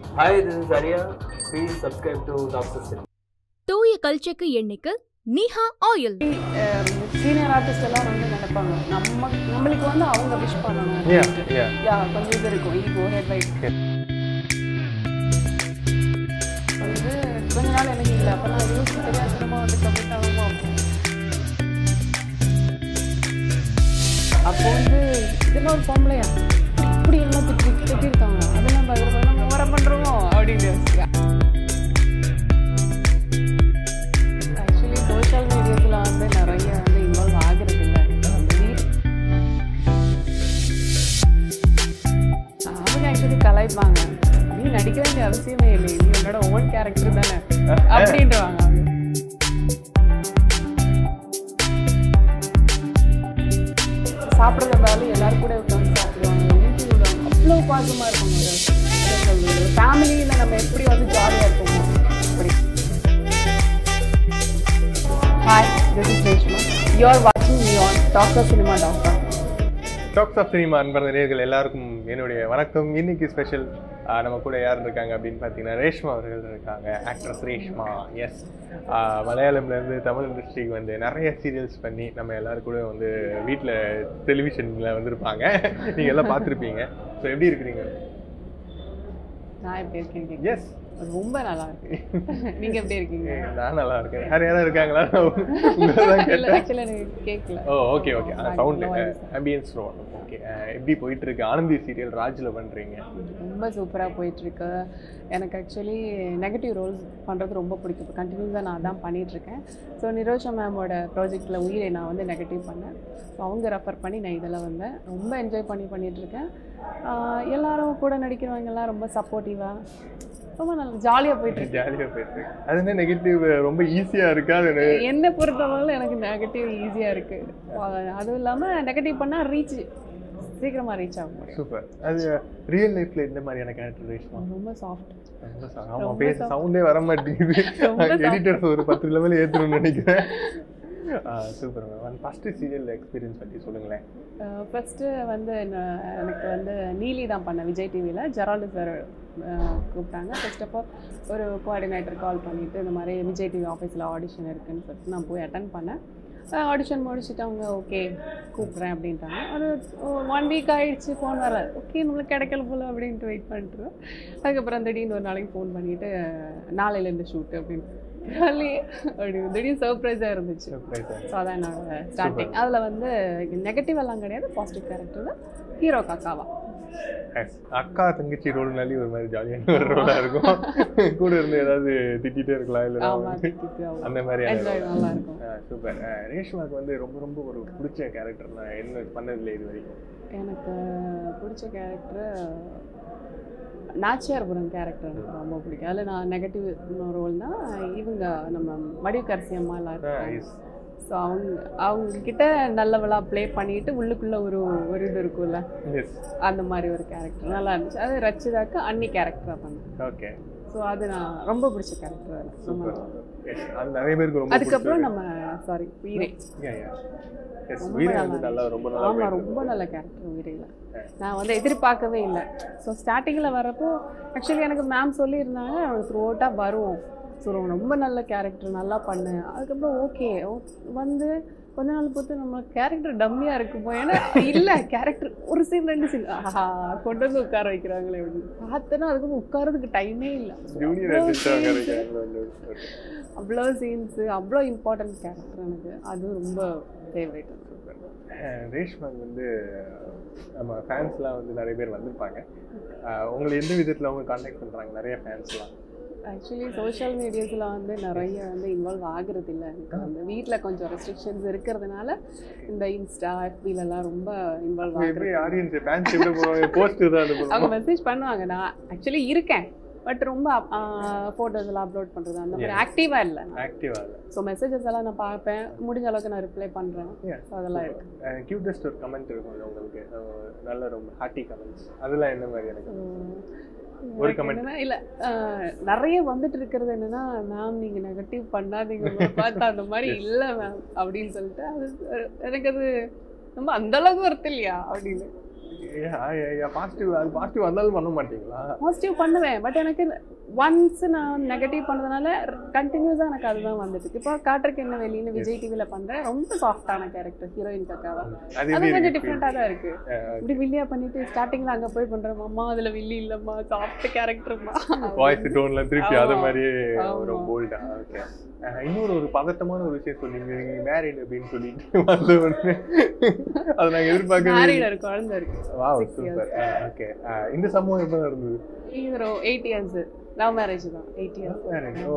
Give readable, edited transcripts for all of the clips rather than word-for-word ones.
Hi, this is Arya. Please subscribe to Doctor Cinema. தூய கல்ச்சக்கு எண்ணெய்க்கு நீஹா oil. Senior artist எல்லாம் வந்து நினைப்பாங்க நம்மளுக்கு வந்து அவங்க விஷ் பண்ணணும். கொஞ்சம் இது இருக்கும் ஈகோ ஹெட் வைஸ் வந்து கொஞ்ச நாள் எனக்கு இல்லை. அப்போ நான் யூஸ் தெரியாத சினிமா வந்து கம்ப்ளீட் ஆகுமா அப்போ வந்து இதெல்லாம் ஒரு பொம்பளையா இப்படி எல்லாம் திட்டிருக்காங்க அதெல்லாம் பார்க்குறப்ப நம்ம வர பண்ணுறோமோ அப்படின்னு. ஆக்சுவலி சோஷியல் மீடியாஸில் வந்து நிறைய வந்து இன்வால்வ் ஆகிறது இல்லை. அவங்க ஆக்சுவலி கலாய்ப்பாங்க, நீ நடிக்க வேண்டிய அவசியமே இல்லை, நீ என்னோட ஓன் கேரக்டர் தானே அப்படின்றவாங்க. அவங்க சாப்பிட்றதாலும் எல்லாரும் கூட உட்காந்து சாப்பிடுவாங்க, வீட்டு விடுவாங்க, அவ்வளோ பாசமாக இருக்கும். ஃபேமிலியில் நம்ம எப்படி வந்து ஜாலியாக இருப்போமோ அப்படி. Hi, this is Reshma. You are வாட்சிங் me on doctor cinema. Talks of cinema அன்பர் நேயர்கள் எல்லாருக்கும் என்னுடைய வணக்கம். இன்னைக்கு ஸ்பெஷல் நம்ம கூட யார் இருக்காங்க அப்படின்னு பார்த்தீங்கன்னா ரேஷ்மா அவர்கள் இருக்காங்க. ஆக்ட்ரஸ் ரேஷ்மா. எஸ், மலையாளம்லேருந்து தமிழ் இண்டஸ்ட்ரிக்கு வந்து நிறைய சீரியல்ஸ் பண்ணி நம்ம எல்லாரும் கூட வந்து வீட்டில் டெலிவிஷனில் வந்திருப்பாங்க. நீங்கள் எல்லாம் பார்த்துருப்பீங்க. ஸோ எப்படி இருக்கிறீங்க? நான் எப்படி இருக்கேன்? எஸ், ரொம்ப நல்லா இருக்கு. நீங்க எப்படி இருக்கீங்க? நான் நல்லா இருக்கேன். வேற யாராவது இருக்காங்களா? கேட்கல. Oh, okay okay. Sound ambience okay. எப்படி போயிட்டு இருக்கு ஆனந்தி சீரியல் ராஜ்ல பண்றீங்க? ரொம்ப சூப்பரா போயிட்டு இருக்கு. எனக்கு ஆக்சுவலி நெகட்டிவ் ரோல்ஸ் பண்றது ரொம்ப பிடிக்கும். இப்போ கண்டினியூஸாக நான் அதான் பண்ணிட்டு இருக்கேன். ஸோ நிரோஷா மேமோட ப்ராஜெக்டில் உயிரை நான் வந்து நெகட்டிவ் பண்ணேன். ஸோ அவங்க ரெஃபர் பண்ணி நான் இதெல்லாம் வந்தேன். ரொம்ப என்ஜாய் பண்ணிட்டு இருக்கேன். எல்லாரும் கூட நடிக்கிறவங்கெல்லாம் ரொம்ப சப்போர்ட்டிவாக ரொம்ப நல்லா ஜாலியாக போயிட்டுருக்கு. ஜாலியாக போயிட்டுருக்கு. அது என்ன நெகட்டிவ் ரொம்ப ஈஸியாக இருக்கா? அது என்னை பொறுத்தவரைக்கும் எனக்கு நெகட்டிவ் ஈஸியாக இருக்குது. அதுவும் இல்லாமல் நெகட்டிவ் பண்ணால் ரீச் சீக்கிரமாக ரீச் ஆகும். சூப்பர். அது ரியல் லைஃப்பில் இந்த மாதிரியான கேரக்டர் ரேஷ்மா ரொம்ப சாஃப்ட். ஆமாம், பேச சவுண்டே வர மாட்டேங்குது. எடிட்டர்ஸ் ஒரு 10 லெவல் ஏற்றணும்னு நினைக்கிறேன். Super ma'am. First serial experience பற்றி சொல்லுங்களேன். ஃபஸ்ட்டு வந்து எனக்கு வந்து நீலி தான் பண்ணேன் விஜய் டிவியில். ஜெரால்டு சார் கூப்பிட்டாங்க. ஃபர்ஸ்ட் ஆஃப் ஆல் ஒரு கோஆர்டினேட்டர் கால் பண்ணிவிட்டு இந்த மாதிரி விஜய் டிவி ஆஃபீஸில் ஆடிஷன் இருக்குதுன்னு சொல்லிட்டு நான் போய் அட்டன் பண்ணேன். ஆடிஷன் முடிச்சுட்டு அவங்க ஓகே கூப்பிட்றேன் அப்படின்ட்டாங்க. ஒரு 1 வீக் ஆகிடுச்சு, ஃபோன் வர ஓகே நம்மளுக்கு கிடைக்கல போல் அப்படின்ட்டு வெயிட் பண்ணிட்டுருவேன். அதுக்கப்புறம் திடீர்னு ஒரு நாளைக்கு ஃபோன் பண்ணிவிட்டு நாளையிலேருந்து ஷூட் அப்படின்னு திடீர்னு சர்ப்ரைஸாக இருந்துச்சு. ஸோ அதான் என்னோட ஸ்டார்டிங். அதில் வந்து நெகட்டிவ் எல்லாம் கிடையாது, பாசிட்டிவ் கேரக்டர் தான். ஹீரோ காக்காவா அக்கா தங்கச்சி ரோல்னாலே ஒரு மாதிரி ஜாலியான ஒரு ரோலாக இருக்கும். கூட இருந்து ஏதாவது திட்டிகிட்டே இருக்கலாம், இல்லை அந்த மாதிரி நல்லா இருக்கும். சூப்பர். ரேஷ்மாவுக்கு வந்து ரொம்ப ரொம்ப ஒரு பிடிச்ச கேரக்டர் நான் என்ன பண்ணதில்லை இது வரைக்கும்? எனக்கு பிடிச்ச கேரக்டர் நாச்சியார்புரம் கேரக்டர் எனக்கு ரொம்ப பிடிக்கும். அதில் நான் நெகட்டிவ் ரோல்னால் இவங்க நம்ம மடிவுக்கரசி அம்மா எல்லாம் இருக்காங்க. ஸோ அவங்கக்கிட்ட நல்லவளாக ப்ளே பண்ணிட்டு உள்ளுக்குள்ளே ஒரு இது இருக்கும்ல, அந்த மாதிரி ஒரு கேரக்டர் நல்லா இருந்துச்சு. அது ரச்சிதாக்கு அன்னி கேரக்டராக பண்ணேன். ஓகே. ஸோ அது நான் ரொம்ப பிடிச்ச கேரக்டர். நிறைய பேருக்கு ரொம்ப. அதுக்கப்புறம் நம்ம உயிரை ரொம்ப நல்ல கேரக்டர் உயிரையில். நான் வந்து எதிர்பார்க்கவே இல்லை. ஸோ ஸ்டார்டிங்கில் வரப்போ ஆக்சுவலி எனக்கு மேம் சொல்லியிருந்தாங்க த்ரூ அவுட்டாக வரும், ஸோ ரொம்ப நல்ல கேரக்டர் நல்லா பண்ணு. அதுக்கப்புறம் ஓகே வந்து கொஞ்ச நாள் பொறுத்து நம்ம கேரக்டர் டம்மியாக இருக்குமோ, ஏன்னா இல்லை கேரக்டர் ஒரு சீன் 2 சீன் கொண்டு வந்து உட்கார வைக்கிறாங்களே அப்படின்னு பார்த்தோன்னா அதுக்கப்புறம் உட்காரதுக்கு டைமே இல்லை. அவ்வளோ சீன்ஸு, அவ்வளோ இம்பார்ட்டன்ட் கேரக்டர் எனக்கு. அது ரொம்ப ஃபேவரேட். ரேஷ்மாக்கு வந்து நம்ம ஃபேன்ஸ்லாம் வந்து நிறைய பேர் வந்திருப்பாங்க. உங்களை எந்த விதத்தில் அவங்க கான்டாக்ட் பண்ணுறாங்க நிறைய ஃபேன்ஸ்லாம்? ஆக்சுவலி சோஷியல் மீடியாஸில் வந்து நிறைய வந்து இன்வால்வ் ஆகிறது இல்லை. எனக்கு வந்து வீட்டில் கொஞ்சம் ரெஸ்ட்ரிக்ஷன்ஸ் இருக்கிறதுனால இந்த இன்ஸ்டா எஃபிலெல்லாம் ரொம்ப இன்வால்வ் ஆகுது. அவங்க மெசேஜ் பண்ணுவாங்க. நான் ஆக்சுவலி இருக்கேன், பட் ரொம்ப ஃபோட்டோஸ் எல்லாம் அப்லோட் பண்ணுறது அந்த மாதிரி ஆக்டிவாக இல்லை. ஸோ மெசேஜஸ் எல்லாம் நான் பார்ப்பேன், முடிஞ்ச அளவுக்கு நான் ரிப்ளை பண்ணுறேன். ஸோ அதெல்லாம் இருக்குது. கியூட்டஸ்ட் ஒரு கமெண்ட் இருக்கும் உங்களுக்கு, நல்ல ரொம்ப ஹார்ட்டி கமெண்ட்ஸ், அதெல்லாம் என்ன மாதிரி? எனக்கு ஒரு கமெண்ட் இல்லை, நிறைய வந்துட்டு இருக்கிறது என்னன்னா, மேம் நீங்கள் நெகட்டிவ் பண்ணாதீங்க பார்த்தா அந்த மாதிரி இல்லை மேம் அப்படின்னு சொல்லிட்டு அது எனக்கு அது ரொம்ப அந்தளவுக்கு வருது இல்லையா அப்படின்னு. பாசிட்டிவ் வந்தாலும் பண்ண மாட்டீங்களா? பாசிட்டிவ் பண்ணுவேன், பட் எனக்கு ஒன்ஸ் நான் நெகட்டிவ் பண்ணதுனால கண்டினியூஸாக எனக்கு அதுதான் வந்துட்டு. இப்போ காட்டுறக்கு என்ன வெளியின்னு விஜய் டிவியில் பண்ணுறேன், ரொம்ப சாஃப்டான கேரக்டர், ஹீரோயின் கக்காவா, அது கொஞ்சம் டிஃப்ரெண்ட்டாக தான் இருக்கு. இப்படி வில்லியா பண்ணிட்டு ஸ்டார்டிங்கில் அங்கே போய் பண்ணுறேன், அம்மா அதில் வில்லி இல்லைம்மா, சாஃப்ட் கேரக்டர்மா, வாய்ஸ் டோன்ல திருப்பி அது மாதிரியே ஒரு போல்டா. ஓகே. இன்னொரு பதட்டமான ஒரு விஷயம் சொன்னீங்க, நீங்க மேரிட் அப்படின்னு சொல்லிட்டு வந்த உடனே அதை நாங்கள் எதிர்பார்க்க. மேரிட் இருக்கு, குழந்தை இருக்கு. Wow, super. ஓகே. இந்த சம்பவம் எப்போ நடந்தது? இது 8 இயர்ஸ் லவ் மேரேஜ் தான். 8 இயர்ஸ்.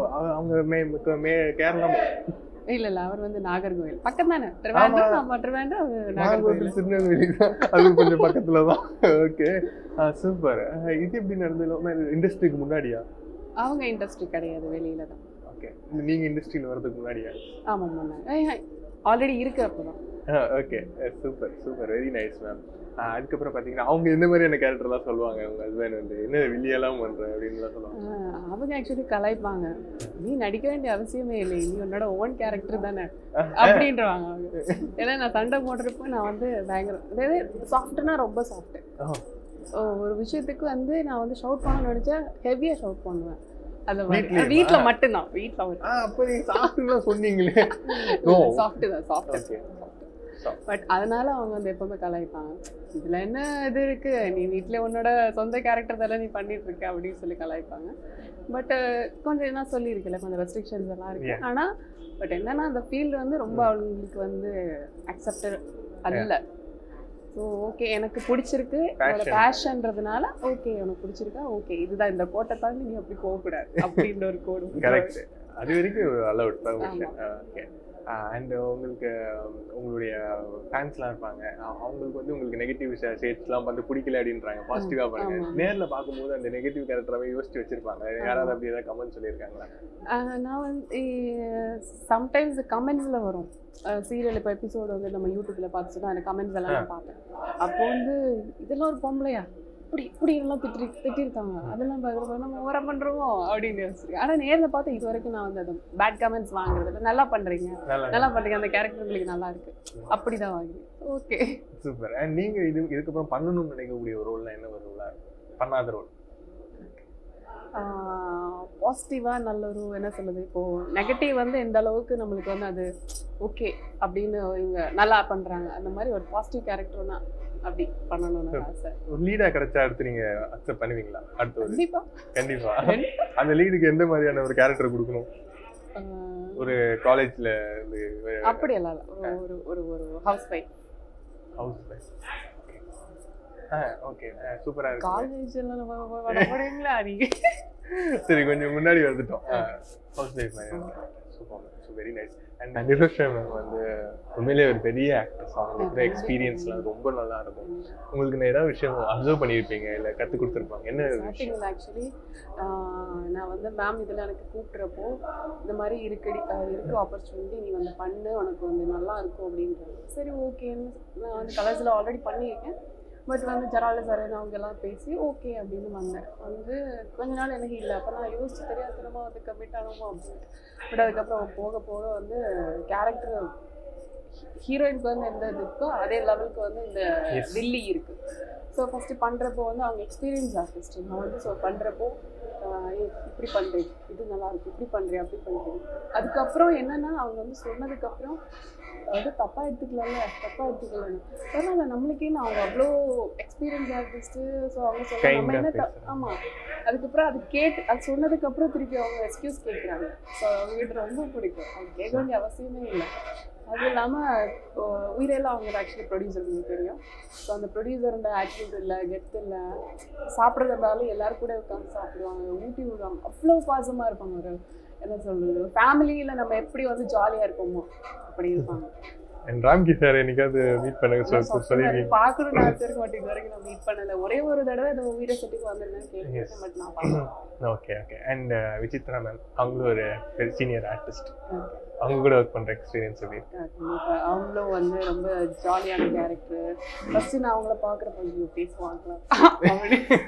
அவங்க கேரளா? இல்ல அவர் வந்து நாகர்கோவில் பக்கம் தானே, திருவேண்டரம், நாகர்கோவில் திருநெல்வேலி தான், அது கொஞ்சம் பக்கத்துல தான். Okay, super. இது எப்படி நடந்தது? இண்டஸ்ட்ரிக்கு முன்னாடியா? அவங்க இண்டஸ்ட்ரி கிடையாது, வெளியில தான். ஓகே. நீங்க இண்டஸ்ட்ரியில வரதுக்கு முன்னாடியா? ஆமா முன்னாடி ஆல்ரெடி இருக்கு அப்பதான். Okay, super super, very nice ma'am. அதுக்கப்புறம் பார்த்தீங்கன்னா அவங்க இந்த மாதிரியான கேரக்டர்லாம் சொல்லுவாங்க, அவங்க ஹஸ்பண்ட் வந்து என்ன வில்லியெல்லாம் பண்ணுறேன் அப்படின்லாம் சொல்லுவாங்க. அவங்க ஆக்சுவலி கலாய்ப்பாங்க, நீ நடிக்க வேண்டிய அவசியமே இல்லை, நீ உன்னோட ஓன் கேரக்டர் தானே அப்படின்றவாங்க அவங்க. ஏன்னா நான் சண்டை போடுறப்போ நான் வந்து பயங்கர, அதாவது சாஃப்ட்னா ரொம்ப சாஃப்ட். ஒரு விஷயத்துக்கு வந்து நான் வந்து ஷவுட் பண்ணணும்னு நினச்சா ஹெவியாக ஷவுட் பண்ணுவேன். அது வீட்டில் மட்டும்தான், வீட்டில் அப்போ நீங்கள் சாஃப்ட்லாம் சொன்னீங்களே. சாஃப்ட்டு தான், சாஃப்ட். பட் அதனால அவங்க வந்து எப்பவுமே கலாய்ப்பாங்க, இதுல என்ன இது இருக்கு, நீ வீட்டுல உன்னோட சொந்த கேரக்டர் தானே நீ பண்ணிட்டு இருக்க அப்படின்னு சொல்லி கலாய்ப்பாங்க. பட் கொஞ்சம் என்ன சொல்லியிருக்கல, கொஞ்சம் ரெஸ்ட்ரிக்ஷன்ஸ் எல்லாம் இருக்கு. ஆனா பட் என்னன்னா அந்த ஃபீல்டு வந்து ரொம்ப அவங்களுக்கு வந்து அக்செப்டட் அல்ல. ஸோ ஓகே, எனக்கு பிடிச்சிருக்கு, பேஷன்றதுனால ஓகே, உனக்கு பிடிச்சிருக்கா, ஓகே, இதுதான் இந்த கோட்டை தாண்டி நீ அப்படி போகக்கூடாது அப்படின்ற ஒரு கோடு. கரெக்ட், அது வரைக்கும் அலவுட் பர்மிஷன். ஓகே. அண்ட் உங்களுக்கு உங்களுடைய ஃபேன்ஸ்லாம் இருப்பாங்க, அவங்களுக்கு வந்து உங்களுக்கு நெகட்டிவ் ஷேட்ஸ்லாம் வந்து பிடிக்கல அப்படின்றாங்க, பாசிட்டிவாக பாருங்க. நேரில் பார்க்கும்போது அந்த நெகட்டிவ் கேரக்டராகவே யோசிச்சு வச்சிருப்பாங்க, யாராவது அப்படி ஏதாவது கமெண்ட் சொல்லியிருக்காங்களா? நான் வந்து சம்டைம்ஸ் கமெண்ட்ஸில் வரும் சீரியல், இப்போ எபிசோடு வந்து நம்ம யூடியூப்ல பார்த்துட்டு அந்த கமெண்ட்ஸ் எல்லாம் நான் பார்ப்பேன். அப்போ வந்து இதெல்லாம் ஒரு பொம்பளையா இப்படி இப்படி எல்லாம் திட்டிருக்காங்க, அதெல்லாம் பார்க்குறப்ப நம்ம ஓவரா பண்ணுறோம் அப்படின்னு யோசிச்சிருக்கேன். ஆனால் நேரில் பார்த்து இது வரைக்கும் நான் வந்து அது பேட் கமெண்ட்ஸ் வாங்குறதுல நல்லா பண்ணுறீங்க, அந்த கேரக்டர் உங்களுக்கு நல்லா இருக்கு அப்படிதான் வாங்குறேன். Okay, super. அண்ட் நீங்கள் இதுக்கப்புறம் பண்ணணும்னு நினைக்கக்கூடிய ஒரு ரோல்னா என்ன ஒரு ரோலா, பண்ணாத ரோல்? பாசிட்டிவாக நல்ல ஒரு என்ன சொல்லுது, இப்போது நெகட்டிவ் வந்து எந்த அளவுக்கு நம்மளுக்கு வந்து அது ஓகே அப்படின்னு இவங்க நல்லா பண்ணுறாங்க, அந்த மாதிரி ஒரு பாசிட்டிவ் கேரக்டர்னா அப்படி பண்ணணும்னு ஆசை. ஒரு லீடாக கிடைச்சா அடுத்து நீங்கள் அக்செப்ட் பண்ணுவீங்களா? அடுத்து கண்டிப்பா அந்த லீடுக்கு எந்த மாதிரியான ஒரு கேரக்டர் கொடுக்கணும்? ஒரு காலேஜில் அப்படியெல்லாம் இல்லை, ஒரு ஒரு ஹவுஸ் ஒய்ஃப். ஓகே, சூப்பரா இருக்கு. காலேஜ்ல நம்ம வரப்போறீங்களா நீங்க? சரி, கொஞ்சம் முன்னாடி வந்துட்டோம். ஹவுஸ் லைஃப் மாதிரி. Super, very nice. And Nirosha ma'am வந்து உண்மையிலேயே ஒரு பெரிய ஆக்ட்ரஸ், அவங்களுக்கு எக்ஸ்பீரியன்ஸ்லாம் ரொம்ப நல்லா இருக்கும். உங்களுக்கு நான் ஏதாவது விஷயம் அப்சர்வ் பண்ணியிருப்பீங்க, இல்லை கற்றுக் கொடுத்துருப்பாங்க? என்ன விஷயம்? ஆக்சுவலி நான் வந்து மேம் இதில் எனக்கு கூப்பிட்றப்போ இந்த மாதிரி இருக்கு ஆப்பர்ச்சுனிட்டி, நீ வந்து பண்ணு, உனக்கு வந்து நல்லா இருக்கும் அப்படின்றது. சரி ஓகேன்னு நான் வந்து கலர்ஸில் ஆல்ரெடி பண்ணியிருக்கேன். பட் வந்து ஜெரால்டு சார் அவங்க எல்லாம் பேசி ஓகே அப்படின்னு வந்தேன். வந்து கொஞ்ச நாள் எனக்கு இல்லை, அப்போ நான் யோசிச்சு தெரியாதனமா வந்து கமிட் ஆகணுமா அப்படின்ட்டு. பட் அதுக்கப்புறம் போக போக வந்து கேரக்டர் ஹீரோயினுக்கு வந்து எந்த இது இருக்கோ அதே லெவலுக்கு வந்து இந்த வில்லி இருக்கு. ஸோ ஃபஸ்ட்டு பண்ணுறப்போ வந்து அவங்க எக்ஸ்பீரியன்ஸ் ஆர்டிஸ்ட், நான் வந்து ஸோ பண்ணுறப்போ இப்படி பண்ணுறேன், இது நல்லா இருக்கு, இப்படி பண்ணுறேன், அப்படி பண்ணுறேன். அதுக்கப்புறம் என்னன்னா அவங்க வந்து சொன்னதுக்கப்புறம் வந்து தப்பாக எடுத்துக்கலன்னு பரவாயில்ல, நம்மளுக்கேன்னு அவங்க அவ்வளோ எக்ஸ்பீரியன்ஸ் ஆர்டிஸ்ட்டு. ஸோ அவங்க சொல்ல நம்ம என்ன ஆமாம். அதுக்கப்புறம் அது சொன்னதுக்கப்புறம் திருப்பி அவங்க எக்ஸ்கியூஸ் கேட்குறாங்க. ஸோ அவங்ககிட்ட ரொம்ப பிடிக்கும், அவங்க கேட்க வேண்டிய அவசியமே இல்லை. அதுவும் இல்லாமல் உயிரெல்லாம் அவங்க ஆக்சுவலி ப்ரொடியூசருக்கு தெரியும். ஸோ அந்த ப்ரொடியூசரோட ஆட்டிடியூட் இல்லை, கெத்து இல்லை, சாப்பிட்றதா இருந்தாலும் எல்லாரும் கூட உட்காந்து சாப்பிடுவாங்க, ஊட்டி விடுவாங்க, அவ்வளோ பாசமாக இருப்பாங்க. ஒரு என்ன சொல்கிறது, ஃபேமிலியில் நம்ம எப்படி வந்து ஜாலியாக இருப்போமோ அப்படி இருப்பாங்க. ராம்கி சார் என்னைக்காவது மீட் பண்ணுங்க சொல்லி பார்க்கணும்னு ஆசை இருக்க மாட்டேன், இது வரைக்கும் நான் மீட் பண்ணலை. ஒரே ஒரு தடவை அந்த உயிரை செட்டுக்கு வந்திருந்தேன் கேட்குறேன், பட் நான் பார்க்கணும். ஓகே. அண்ட் விசித்ரா மேம், அவங்களும் ஒரு சீனியர் ஆர்டிஸ்ட், அவங்க கூட ஒர்க் பண்ணுற எக்ஸ்பீரியன்ஸ் எப்படி? கண்டிப்பாக அவங்களும் வந்து ரொம்ப ஜாலியான கேரக்டர். ஃபஸ்ட்டு நான் அவங்கள பார்க்குறப்ப பேசுவாங்க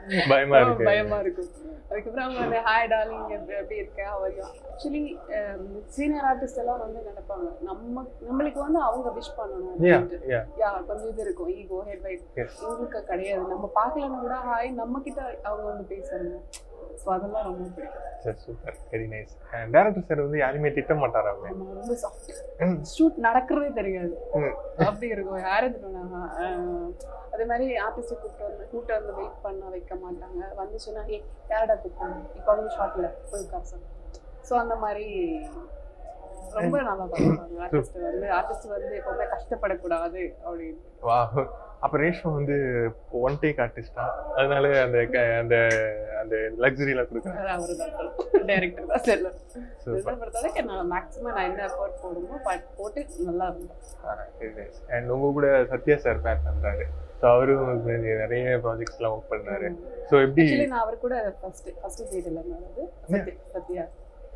பயமா இருக்கு. பயமா இருக்கும். அதுக்கப்புறம் அவங்க வந்து ஹாய் டார்லிங் எப்படி இருக்க அவரையும் ஆக்சுவலி சீனியர் ஆர்டிஸ்ட் எல்லாம் வந்து நினைப்பாங்க நம்மளுக்கு வந்து அவங்க விஷ் பண்ணணும் கொஞ்சம் இது இருக்கும் ஈகோ ஹெட் வைட். எங்களுக்கு கிடையாது, நம்ம பார்க்கலன்னு கூட ஹாய் நம்ம கிட்ட அவங்க வந்து பேசணும். ஸோ அதெல்லாம் ரொம்ப பிடிக்கும். Super, very nice. Director sir வந்து யாருமே திட்ட மாட்டாரா? ரொம்ப சாஃப்ட், ஷூட் நடக்கிறதே தெரியாது அப்படி இருக்கும். யாரும் திட்டுவாங்க. அதே மாதிரி ஆர்டிஸ்ட் கூப்பிட்டு வந்து வெயிட் பண்ண வைக்க மாட்டாங்க. வந்துச்சுன்னா யாரடா கூப்பிட்டாங்க இப்போ வந்து ஷார்ட்ல போய் காசு. ஸோ அந்த மாதிரி ரொம்ப நல்லா பண்ணுவாங்க. ஆர்டிஸ்ட் வந்து எப்பவுமே கஷ்டப்படக்கூடாது அப்படின்னு. வா, அப்ப ரேஷ்மா வந்து ஒன் டேக் ஆர்டிஸ்டா, அதனால அந்த அந்த அந்த லக்ஸரியில கொடுக்குறாங்க. அவரு தான் டைரக்டர் தான் செல்லும். பொறுத்தவரைக்கும் நான் மேக்ஸிமம் நான் என்ன எஃபோர்ட் போடுமோ போட்டு நல்லா இருந்தேன். அண்ட் உங்க கூட சத்யா சார் பேர் பண்றாரு. ஸோ அவரும் நிறைய ப்ராஜெக்ட்ஸ்லாம் ஒர்க் பண்ணாரு. ஸோ எப்படி நான் அவர் கூட ஃபர்ஸ்ட் சீரியல் இருந்தது சத்யா.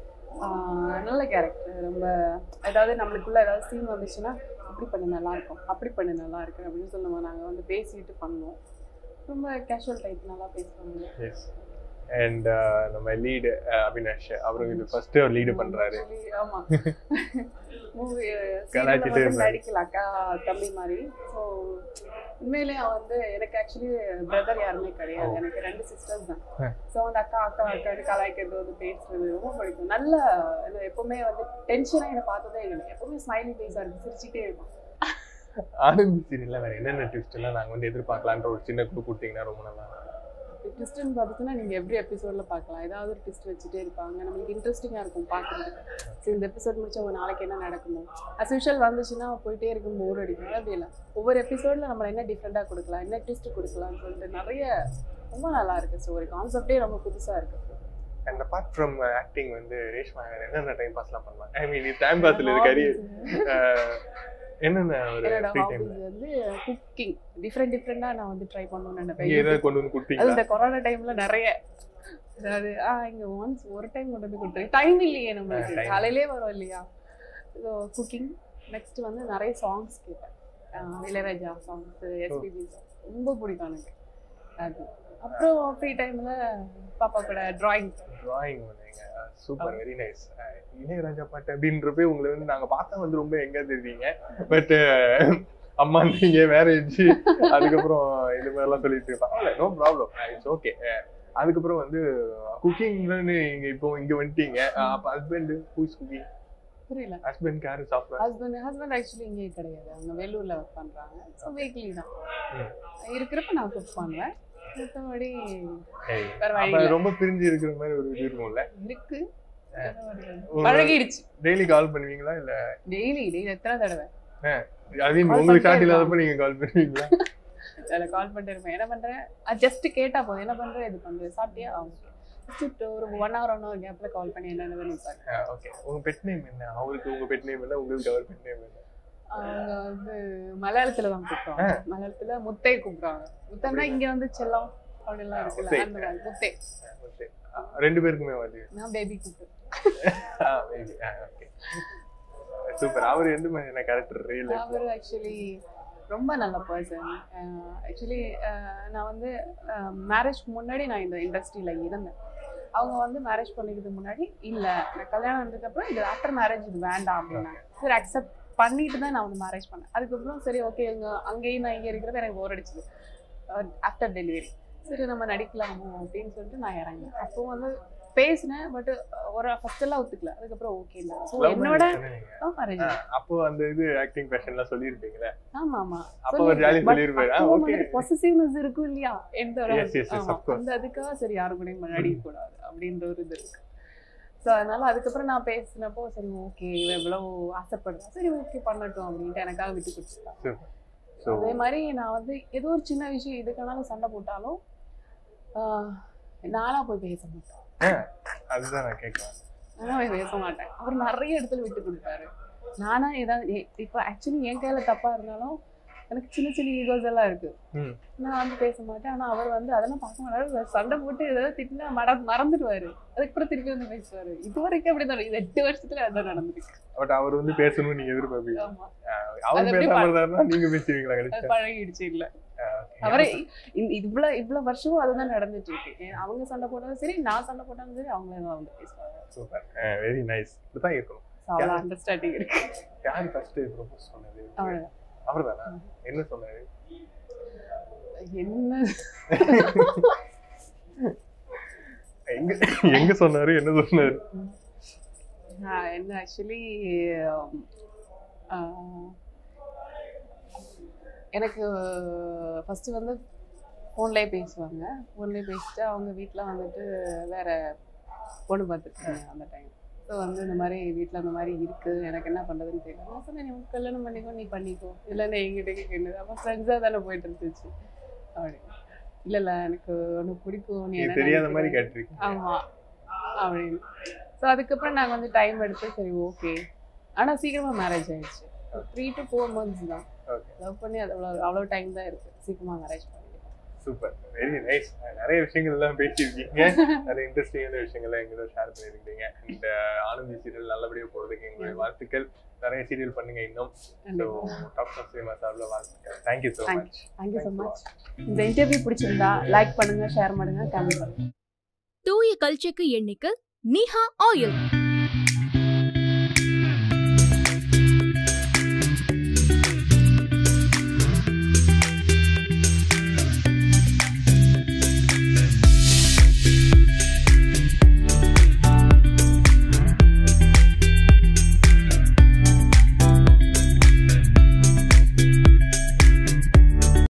நல்ல கேரக்டர். ரொம்ப ஏதாவது நம்மளுக்குள்ள ஏதாவது சீன் வந்துச்சுன்னா இப்படி பண்ண நல்லா இருக்கும், அப்படி பண்ண நல்லா இருக்கு அப்படின்னு சொல்லுவோம். நாங்கள் வந்து பேசிட்டு பண்ணுவோம். ரொம்ப கேஷுவல் டைப், நல்லா பேசுவாங்க. அண்ட் நம்ம லீடு அவினாஷ், அவரும் இது ஃபர்ஸ்ட் ஒரு லீடு பண்றாரு. ஆமா, மூவி நடிக்கல அக்கா தம்பி மாதிரி. ஸோ உண்மையிலேயே வந்து எனக்கு ஆக்சுவலி பிரதர் யாருமே கிடையாது, எனக்கு 2 சிஸ்டர்ஸ் தான். ஸோ வந்து அக்கா கலாய்க்கிறது வந்து பேசுறது ரொம்ப பிடிக்கும். நல்ல எப்பவுமே வந்து டென்ஷனாக என்னை பார்த்ததே இல்லை. எப்பவுமே ஸ்மைலி ஃபேஸாக இருக்கு, சிரிச்சுட்டே இருக்கும். ஆனந்த் சீரியல்ல வேற என்னென்ன ட்விஸ்ட் எல்லாம் நாங்கள் வந்து எதிர்பார்க்கலான்ற ஒரு சின்ன குழு கொடுத்தீங்கன்னா ரொம்ப நல்லா இருக்கும். ட்விஸ்ட்னு பார்த்துச்சுன்னா நீங்கள் எவ்ரி எபிசோடில் பார்க்கலாம். ஏதாவது ஒரு ட்விஸ்ட் வச்சுட்டே இருப்பாங்க, நம்மளுக்கு இன்ட்ரெஸ்டிங்காக இருக்கும் பார்க்குறதுக்கு. சரி இந்த எபிசோட் முடிச்சா ஒரு நாளைக்கு என்ன நடக்கணும், அஸ் யூஷுவல் வந்துச்சுன்னா போயிட்டே இருக்கும், போர் அடிக்கும். அப்படி இல்லை, ஒவ்வொரு எபிசோடில் நம்ம என்ன டிஃப்ரெண்ட்டாக கொடுக்கலாம், என்ன ட்விஸ்ட் கொடுக்கலாம்னு சொல்லிட்டு நிறைய ரொம்ப நல்லா இருக்குது. ஸ்டோரி கான்செப்டே ரொம்ப புதுசாக இருக்குது. அண்ட் அபார்ட் ஃப்ரம் ஆக்டிங் வந்து ரேஷ்மா என்னென்ன டைம் பாஸ்லாம் பண்ணலாம்? ஐ மீன் டைம் பாஸ்ல இது கரியர் என்னென்ன ஒரு ஃப்ரீ டைம் வந்து குக்கிங் டிஃப்ரெண்டா நான் வந்து ட்ரை பண்ணனும்னு நினைப்பேன். ஏதோ கொண்டு வந்து குட்டிங்க அந்த கொரோனா டைம்ல நிறைய அதாவது இங்க ஒன்ஸ் ஒரு டைம் கொண்டு வந்து கொடுத்து டைம் இல்லையே நமக்கு, காலையிலே வரும் இல்லையா. So cooking. நெக்ஸ்ட் வந்து நிறைய சாங்ஸ் கேட்பேன். இளையராஜா சாங்ஸ், எஸ்பிபி சாங்ஸ் ரொம்ப பிடிக்கும் எனக்கு அது. அப்புறம் ஃப்ரீ டைம்ல பாப்பா கூட டிராயிங் பண்ணுவீங்க. Super, very nice. இளையராஜா பாட்டு அப்படின்றப்ப உங்களை வந்து நாங்கள் பார்த்தா வந்து ரொம்ப எங்க தெரியுங்க. பட் அம்மா நீங்க மேரேஜ் அதுக்கப்புறம் இந்த மாதிரிலாம் சொல்லிட்டு இருப்பாங்க. No problem, it's okay. அதுக்கப்புறம் வந்து குக்கிங்லன்னு நீங்க இப்போ இங்க வந்துட்டீங்க. அப்போ ஹஸ்பண்ட் ஹூஸ் குக்கிங்? புரியல. ஹஸ்பண்ட் கார் சாப்பிடுவாங்க. ஹஸ்பண்ட் ஆக்சுவலி இங்கே கிடையாது, அவங்க வேலூர்ல ஒர்க் பண்றாங்க. ஸோ வீக்லி தான் இருக்கிறப்ப நான் குக் பண்ணுவேன். மற்றபடி ரொம்ப பிரிஞ்சு இருக்கிற மாதிரி ஒரு இது இருக்கும்ல. இருக்கு, பழகிடுச்சு. டெய்லி கால் பண்ணுவீங்களா? இல்ல டெய்லி எத்தனை தடவை? அது உங்களுக்கு ஷார்ட் இல்லாதப்ப நீங்க கால் பண்ணுவீங்களா? இல்ல கால் பண்ணிட்டு இருப்பேன். என்ன பண்றேன் ஜஸ்ட் கேட்டா போதும், என்ன பண்றேன் இது பண்றேன் சாப்பிட்டியா ஜஸ்ட் ஒரு 1 hour 1 hour கேப்ல கால் பண்ணி என்னன்னு நினைப்பாங்க. ஓகே, உங்க பெட் நேம் என்ன? அவருக்கு உங்க பெட் நேம் என்ன, உங்களுக்கு அவர் பெட் நேம் என்ன? அவங்க வந்து மலையாளத்துல தான் கூப்பிடுவாங்க. மலையாளத்துல முத்தை கூப்பிடுவாங்க. முத்தைன்னா இங்க வந்து செல்லம் அப்படிலாம் இருக்குல்ல, அந்த மாதிரி முத்தை. ரெண்டு பேருக்குமே வந்து நான் பேபி கூப்பிடுவேன். பேபி. Okay, super. அவர் எந்த மாதிரியான கேரக்டர் ரியல்? அவர் ஆக்சுவலி ரொம்ப நல்ல பர்சன். ஆக்சுவலி நான் வந்து மேரேஜ்க்கு முன்னாடி நான் இந்த இண்டஸ்ட்ரியில் இருந்தேன். அவங்க வந்து மேரேஜ் பண்ணிக்கிறதுக்கு முன்னாடி இல்லை, நான் கல்யாணம் வந்ததுக்கப்புறம் இது ஆஃப்டர் மேரேஜ் இது வேண்டாம் அப்படின்னாங்க. சரி அக்செப்ட் பண்ணிட்டு தான் நான் வந்து மேரேஜ் பண்ணேன். அதுக்கப்புறம் சரி ஓகே, அங்கேயும் நான் இங்கே இருக்கிறது எனக்கு போர் அடிச்சுது ஆஃப்டர் டெலிவரி. சரி நம்ம நடிக்கலாமோ அப்படின்னு சொல்லிட்டு நான் இறங்கினேன். அப்போ வந்து பேசினேன், பட் ஒரு ஃபர்ஸ்ட் எல்லாம் ஒத்துக்கல. அதுக்கப்புறம் ஓகே இல்லை. ஸோ என்னோட மேரேஜ் அப்போ அந்த இது ஆக்டிங் பேஷன்லாம் சொல்லியிருப்பீங்களே? ஆமா ஆமா, அப்போ ஒரு ஜாலி சொல்லியிருப்பேன். ஓகே, பொசசிவ்னஸ் இருக்கும் இல்லையா, எந்த ஒரு அந்த அதுக்காக சரி யாரு கூடயும் நடிக்க கூடாது அப்படின்ற ஒரு இது இருக்கு. ஸோ அதனால அதுக்கப்புறம் நான் பேசினப்போ சரி ஓகே இவ எவ்வளவு ஆசைப்படுறேன், சரி ஓகே பண்ணட்டும் அப்படின்ட்டு எனக்காக விட்டு கொடுத்துட்டாங்க. அதே மாதிரி நான் வந்து ஏதோ ஒரு சின்ன விஷயம் இதுக்கானாலும் சண்டை போட்டாலும் நானா போய் பேச மாட்டேன். அதுதான் நான் கேட்குறேன். நானா போய் பேச மாட்டேன். அவர் நிறைய இடத்துல விட்டு கொடுப்பாரு. நானா ஏதாவது இப்போ ஆக்சுவலி என் கையில தப்பா இருந்தாலும் எனக்கு சின்ன சின்ன ஈகோஸ் எல்லாம் இருக்கு. ம். நான் வந்து பேச மாட்டேன். ஆனா அவர் வந்து அதெல்லாம் பார்க்க மாட்டாரு. சண்டை போட்டு ஏதாவது திட்டினா மறந்துடுவாரு. அதுக்கப்புறம் திருப்பி வந்து பேசுவாரு. இது வரைக்கும் அப்படிதான். இது 8 வருஷத்துல அதான் நடந்திருக்கு. பட் அவர் வந்து பேசணும்னு நீங்க எதிர்பார்ப்பீங்க. ஆமா. அவர் அது அப்படியே பேசாம இருந்தாருன்னா நீங்க பேசுவீங்களா அது கடைசியா? பழகிடுச்சு. இல்ல அவரே இவ்வளவு வருஷமும் அதுதான் நடந்துட்டு இருக்கு. அவங்க சண்டை போட்டாலும் சரி, நான் சண்டை போட்டாலும் சரி, அவங்களே தான் வந்து பேசுவாங்க. சூப்பர். Very nice. இப்படிதான் இருக்கணும். அவ்வளோ அண்டர்ஸ்டாண்டிங் இருக்கு. யார் ஃபர்ஸ்ட் ப்ரோபோஸ் பண்ணது? அவ்வளவுதான். அவர்தானா? என்ன சொன்னாரு? என்ன எங்க எங்க சொன்னாரு? என்ன சொன்னாரு? என்ன ஆக்சுவலி எனக்கு ஃபர்ஸ்ட் வந்து ஃபோன்லேயே பேசுவாங்க. ஃபோன்லேயே பேசிட்டு அவங்க வீட்டில் வந்துட்டு வேற பொண்ணு பார்த்துருக்காங்க அந்த டைம். ஸோ வந்து இந்த மாதிரி வீட்டில் அந்த மாதிரி இருக்குது, எனக்கு என்ன பண்ணுறதுன்னு தெரியல. நான் சொன்னேன், நீ கல்யாணம் பண்ணிக்கோ, நீ பண்ணிக்கோ, இல்லைன்னா எங்கிட்ட கேட்குது. அப்போ ஃப்ரெண்ட்ஸாக தானே போயிட்டு இருந்துச்சு. அப்படி இல்லை எனக்கு ஒன்று பிடிக்கும், நீ என்ன தெரியாத மாதிரி கேட்டிருக்கீங்க. ஆமாம் அப்படின்னு. ஸோ அதுக்கப்புறம் நாங்கள் வந்து டைம் எடுத்து சரி ஓகே. ஆனால் சீக்கிரமாக மேரேஜ் ஆயிடுச்சு. 3 to 4 months தான் லவ் பண்ணி. அது அவ்வளோ டைம் தான் இருக்குது. சீக்கிரமாக மேரேஜ் பண்ணிட்டேன். Super, very nice. நிறைய விஷயங்கள் எல்லாம் பேசியிருக்கீங்க. நிறைய இன்ட்ரெஸ்டிங்கான விஷயங்கள்லாம் எங்களோட ஷேர் பண்ணியிருக்கீங்க. அண்ட் ஆனந்தி சீரியல் நல்லபடியாக போகிறதுக்கு எங்களுடைய வாழ்த்துக்கள். நிறைய சீரியல் பண்ணுங்க இன்னும். ஸோ டாக்ஸ் ஆஃப் சினிமா சார்பில் வாழ்த்துக்கள். Thank you so much. Thank you so much. இந்த இன்டர்வியூ பிடிச்சிருந்தா லைக் பண்ணுங்க, ஷேர் பண்ணுங்க, கமெண்ட் பண்ணுங்க. தூய கல் செக்கு எண்ணெய்க்கு நீஹா ஆயில்.